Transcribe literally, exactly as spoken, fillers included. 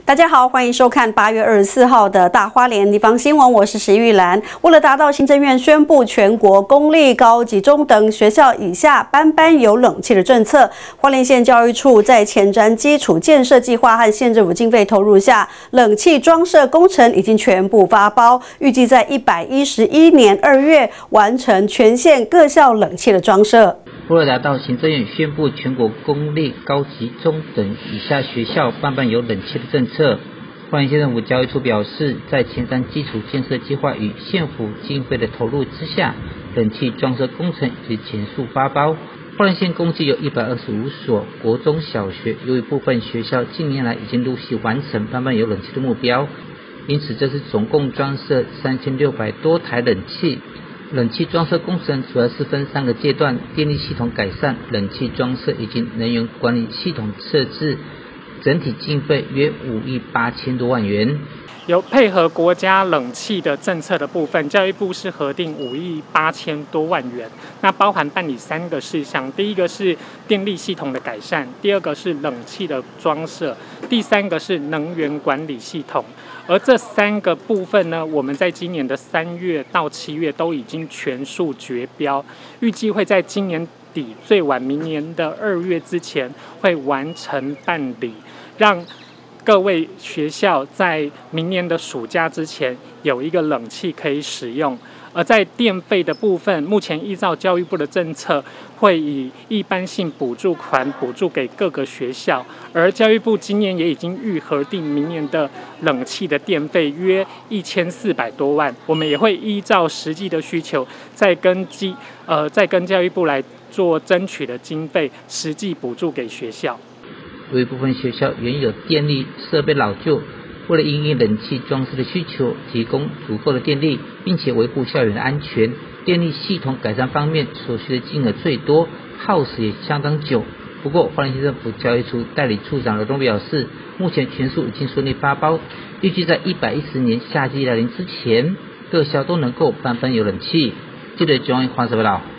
大家好，欢迎收看八月二十四号的大花莲地方新闻，我是石玉兰。为了达到行政院宣布全国公立、高级、中等学校以下班班有冷气的政策，花莲县教育处在前瞻基础建设计划和县政府经费投入下，冷气装设工程已经全部发包，预计在一百一十一年二月完成全县各校冷气的装设。 为了达到行政院宣布全国公立、高级、中等以下学校班班有冷气的政策，花莲县政府教育处表示，在前瞻基础建设计划与县府经费的投入之下，冷气装设工程已全数发包。花莲县共计有一百二十五所国中小学，由于部分学校近年来已经陆续完成班班有冷气的目标，因此这次总共装设三千六百多台冷气。 冷气装设工程主要是分三个阶段：电力系统改善、冷气装设以及能源管理系统设置，整体经费约五亿八千多万元。 有配合国家冷气的政策的部分，教育部是核定五亿八千多万元，那包含办理三个事项：第一个是电力系统的改善，第二个是冷气的装设，第三个是能源管理系统。 而这三个部分呢，我们在今年的三月到七月都已经全数决标，预计会在今年底最晚明年的二月之前会完成办理，让各位学校在明年的暑假之前有一个冷气可以使用。 而在电费的部分，目前依照教育部的政策，会以一般性补助款补助给各个学校，而教育部今年也已经预核定明年的冷气的电费约一千四百多万，我们也会依照实际的需求，再跟基呃再跟教育部来做争取的经费，实际补助给学校。 由于部分学校原有电力设备老旧。 为了因应冷气装饰的需求，提供足够的电力，并且维护校园的安全，电力系统改善方面所需的金额最多，耗时也相当久。不过，花莲县政府教育处代理处长罗东表示，目前全数已经顺利发包，预计在一百一十年夏季来临之前，各校都能够班班有冷气。记者庄玉华报道。